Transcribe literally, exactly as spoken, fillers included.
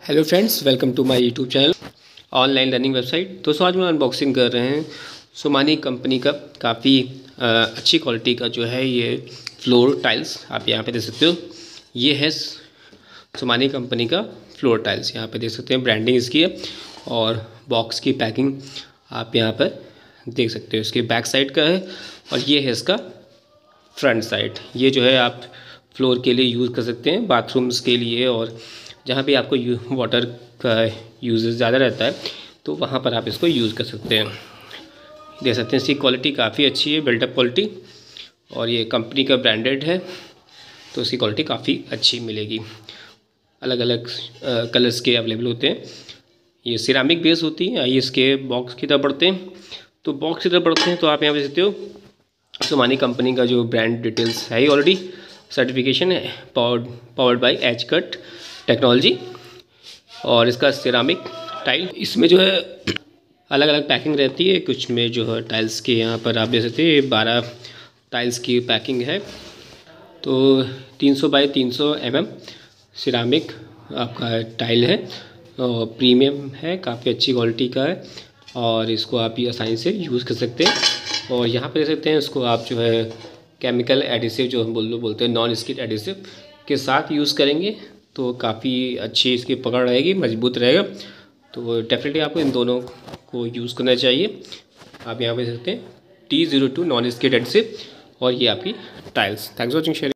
Hello friends, welcome to my YouTube channel online learning website. दोस्तों आज हम unboxing कर रहे हैं सोमानी कंपनी का काफ़ी अच्छी क्वालिटी का जो है ये फ्लोर टाइल्स। आप यहाँ पे देख सकते हो, ये है सोमानी कंपनी का फ्लोर टाइल्स। यहाँ पे देख सकते हैं ब्रांडिंग इसकी है और बॉक्स की पैकिंग आप यहाँ पर देख सकते हो। इसके बैक साइड का है और ये है इसका फ्रंट साइड। ये जो है आप फ्लोर के लिए यूज़ कर सकते हैं, बाथरूम्स के लिए, और जहाँ भी आपको वाटर का यूज़ ज़्यादा रहता है तो वहाँ पर आप इसको यूज़ कर सकते हैं। देख सकते हैं इसकी क्वालिटी काफ़ी अच्छी है, बिल्टअप क्वालिटी, और ये कंपनी का ब्रांडेड है तो इसकी क्वालिटी काफ़ी अच्छी मिलेगी। अलग अलग कलर्स के अवेलेबल होते हैं। ये सिरामिक बेस होती है। आइए इसके बॉक्स की तरफ बढ़ते हैं। तो बॉक्स की तरफ बढ़ते हैं तो आप यहाँ पे देखते हो सोमानी कंपनी का जो ब्रांड डिटेल्स है, ऑलरेडी सर्टिफिकेशन है, powered powered by edge cut technology, और इसका सिरामिक टाइल। इसमें जो है अलग अलग पैकिंग रहती है। कुछ में जो है टाइल्स के यहाँ पर आप देख सकते हैं बारह टाइल्स की पैकिंग है। तो तीन सौ बाई तीन सौ एम एम सिरामिक आपका टाइल है और प्रीमियम है, काफ़ी अच्छी क्वालिटी का है और इसको आप ये आसानी से यूज़ कर सकते हैं। और यहाँ पे देख सकते हैं इसको आप जो है केमिकल एडिसिव जो हम बोल बोलते हैं नॉन स्किड एडिसिव के साथ यूज़ करेंगे तो काफ़ी अच्छी इसकी पकड़ रहेगी, मजबूत रहेगा। तो डेफिनेटली आपको इन दोनों को यूज़ करना चाहिए। आप यहाँ पे देख सकते हैं T zero two non skid adhesive और ये आपकी tiles. Thanks for watching sharing.